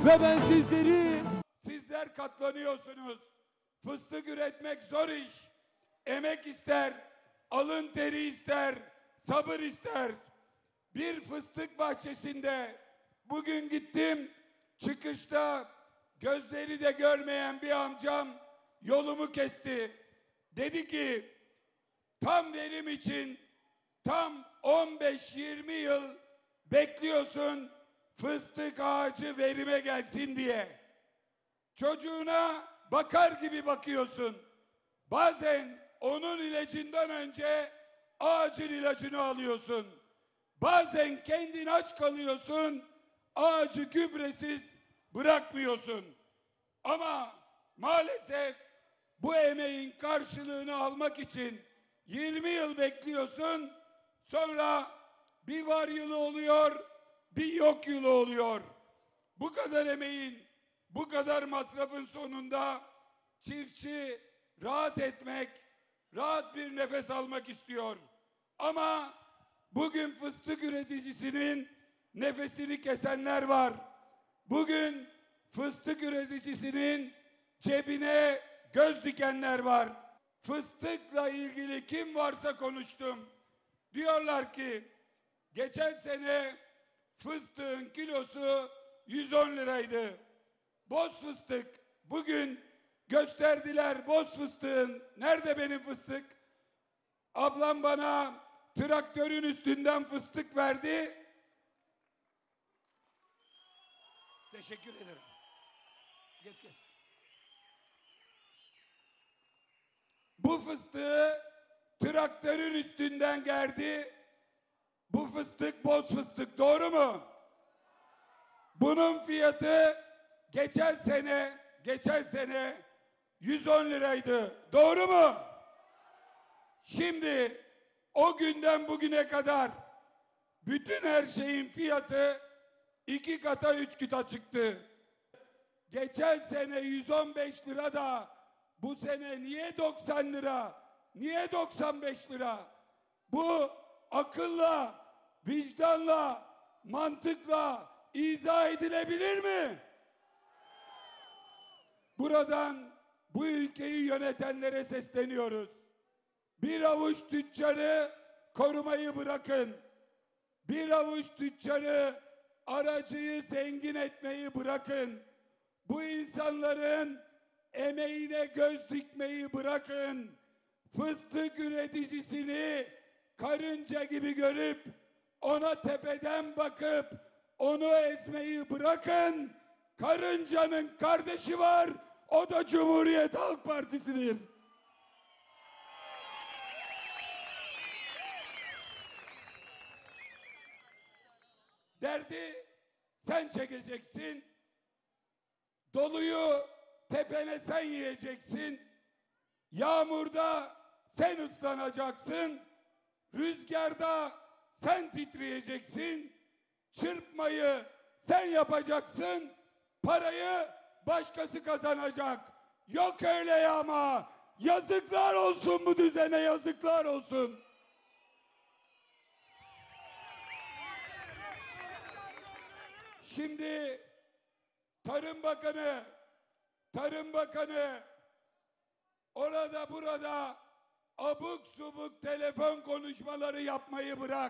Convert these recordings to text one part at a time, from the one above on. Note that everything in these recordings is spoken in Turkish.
ve ben sizleri... Sizler katlanıyorsunuz. Fıstık üretmek zor iş. Emek ister, alın teri ister, sabır ister. Bir fıstık bahçesinde bugün gittim, çıkışta gözleri de görmeyen bir amcam yolumu kesti. Dedi ki, tam verim için tam 15-20 yıl bekliyorsun fıstık ağacı verime gelsin diye. Çocuğuna bakar gibi bakıyorsun. Bazen onun ilacından önce ağacın ilacını alıyorsun. Bazen kendin aç kalıyorsun, ağacı gübresiz bırakmıyorsun. Ama maalesef bu emeğin karşılığını almak için 20 yıl bekliyorsun, sonra bir var yılı oluyor, bir yok yılı oluyor. Bu kadar emeğin, bu kadar masrafın sonunda çiftçi rahat etmek, rahat bir nefes almak istiyor. Ama bugün fıstık üreticisinin nefesini kesenler var. Bugün fıstık üreticisinin cebine göz dikenler var. Fıstıkla ilgili kim varsa konuştum. Diyorlar ki geçen sene fıstığın kilosu 110 liraydı. Boz fıstık bugün gösterdiler boz fıstığın. Nerede benim fıstık? Ablam bana traktörün üstünden fıstık verdi. Teşekkür ederim. Geç. Bu fıstığı traktörün üstünden gerdi. Bu fıstık boz fıstık, doğru mu? Bunun fiyatı geçen sene 110 liraydı. Doğru mu? Şimdi o günden bugüne kadar bütün her şeyin fiyatı 2 kata 3 kata çıktı. Geçen sene 115 lira da bu sene niye 90 lira? Niye 95 lira? Bu akılla, vicdanla, mantıkla izah edilebilir mi? Buradan bu ülkeyi yönetenlere sesleniyoruz. Bir avuç tüccarı korumayı bırakın. Bir avuç tüccarı, aracıyı zengin etmeyi bırakın. Bu insanların emeğine göz dikmeyi bırakın. Fıstık üreticisini karınca gibi görüp ona tepeden bakıp onu ezmeyi bırakın. Karıncanın kardeşi var, o da Cumhuriyet Halk Partisi'dir. Derdi sen çekeceksin, doluyu tepene sen yiyeceksin, yağmurda sen ıslanacaksın, rüzgarda sen titreyeceksin, çırpmayı sen yapacaksın, parayı başkası kazanacak. Yok öyle ya ama. Yazıklar olsun bu düzene, yazıklar olsun. Şimdi Tarım Bakanı orada burada abuk subuk telefon konuşmaları yapmayı bırak.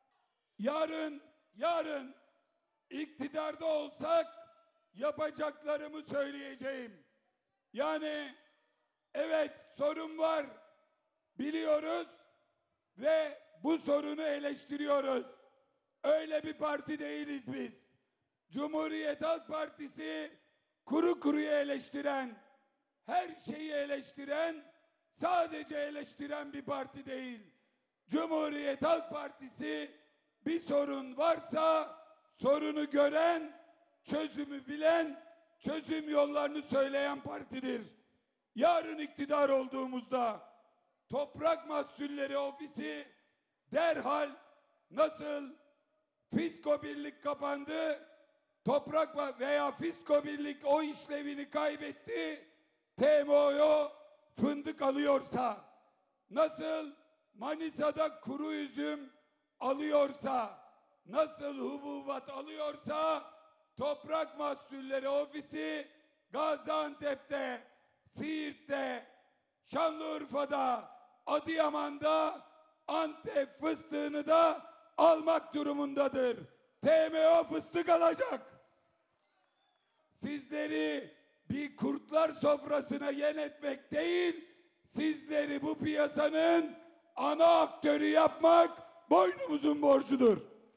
Yarın iktidarda olsak yapacaklarımı söyleyeceğim. Yani evet, sorun var, biliyoruz ve bu sorunu eleştiriyoruz. Öyle bir parti değiliz biz. Cumhuriyet Halk Partisi kuru kuruya eleştiren, her şeyi eleştiren, sadece eleştiren bir parti değil. Cumhuriyet Halk Partisi bir sorun varsa sorunu gören, çözümü bilen, çözüm yollarını söyleyen partidir. Yarın iktidar olduğumuzda Toprak Mahsulleri Ofisi derhal, nasıl Fisko Birlik kapandı, Toprak veya Fisko Birlik o işlevini kaybetti, TMO'ya fındık alıyorsa, nasıl Manisa'da kuru üzüm alıyorsa, nasıl hububat alıyorsa, Toprak Mahsulleri Ofisi Gaziantep'te, Siirt'te, Şanlıurfa'da, Adıyaman'da, Antep fıstığını da almak durumundadır. TMO fıstık alacak. Sizleri bir kurtlar sofrasına yem etmek değil, sizleri bu piyasanın ana aktörü yapmak boynumuzun borcudur.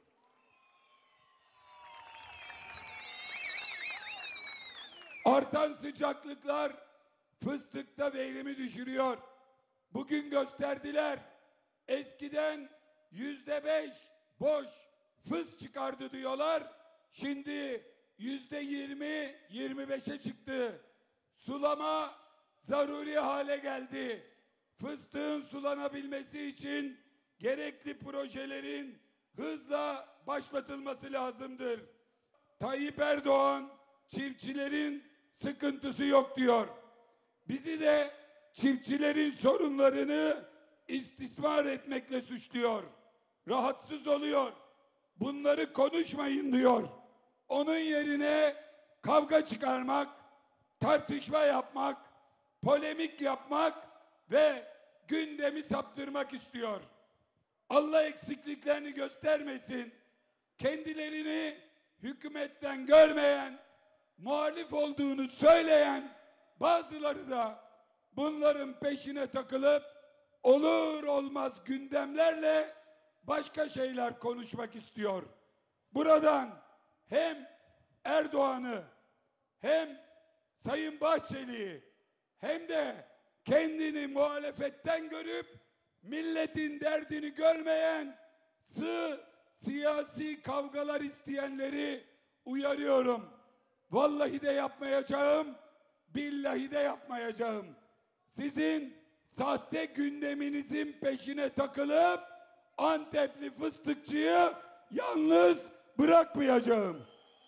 Artan sıcaklıklar fıstıkta verimi düşürüyor. Bugün gösterdiler. Eskiden %5 boş fıs çıkardı diyorlar. Şimdi %20-25'e çıktı. Sulama zaruri hale geldi. Fıstığın sulanabilmesi için gerekli projelerin hızla başlatılması lazımdır. Tayyip Erdoğan çiftçilerin sıkıntısı yok diyor. Bizi de çiftçilerin sorunlarını istismar etmekle suçluyor. Rahatsız oluyor. Bunları konuşmayın diyor. Onun yerine kavga çıkarmak, tartışma yapmak, polemik yapmak ve gündemi saptırmak istiyor. Allah eksikliklerini göstermesin. Kendilerini hükümetten görmeyen, muhalif olduğunu söyleyen bazıları da bunların peşine takılıp olur olmaz gündemlerle başka şeyler konuşmak istiyor. Buradan hem Erdoğan'ı hem Sayın Bahçeli'yi hem de kendini muhalefetten görüp milletin derdini görmeyen siyasi kavgalar isteyenleri uyarıyorum. Vallahi de yapmayacağım, billahi de yapmayacağım. Sizin sahte gündeminizin peşine takılıp Antepli fıstıkçıyı yalnız bırakmayacağım.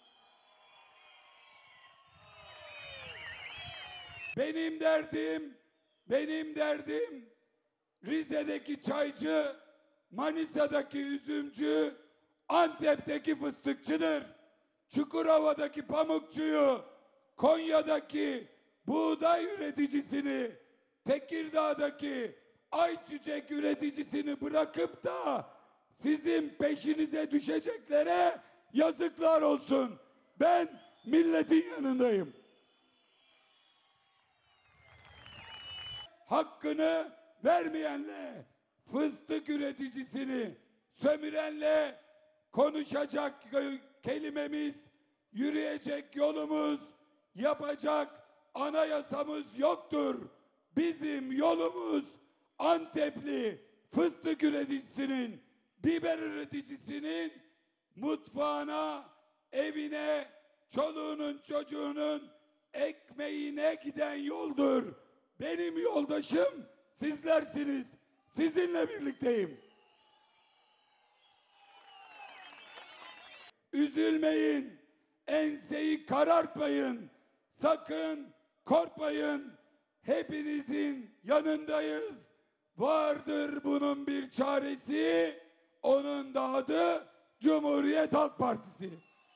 Benim derdim Rize'deki çaycı, Manisa'daki üzümcü, Antep'teki fıstıkçıdır. Çukurova'daki pamukçuyu, Konya'daki buğday üreticisini, Tekirdağ'daki ayçiçek üreticisini bırakıp da sizin peşinize düşeceklere yazıklar olsun. Ben milletin yanındayım. Hakkını vermeyenle, fıstık üreticisini sömürenle konuşacak kelimemiz, yürüyecek yolumuz, yapacak anayasamız yoktur. Bizim yolumuz Antepli fıstık üreticisinin, biber üreticisinin mutfağına, evine, çoluğunun çocuğunun ekmeğine giden yoldur. Benim yoldaşım sizlersiniz. Sizinle birlikteyim. Üzülmeyin, enseyi karartmayın, sakın korkmayın. Hepinizin yanındayız. Vardır bunun bir çaresi. Onun da adı Cumhuriyet Halk Partisi.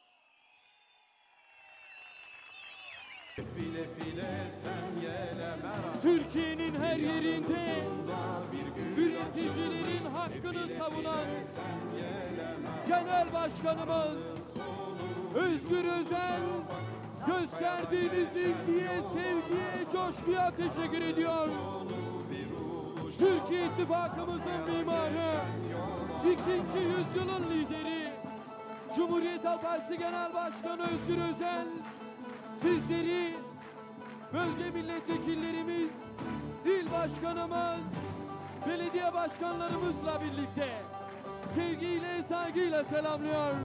File file sen yele merak. Türkiye'nin her yerinde üreticilerin hakkını savunan Genel Başkanımız Özgür Özel gösterdiğiniz ilgiye, sevgiye, coşkuya teşekkür ediyor. Türkiye İttifakımızın mimarı, 2. yüzyılın lideri, Cumhuriyet Halk Partisi Genel Başkanı Özgür Özel, sizleri bölge milletvekillerimiz, il başkanımız, belediye başkanlarımızla birlikte sevgiyle, saygıyla selamlıyor.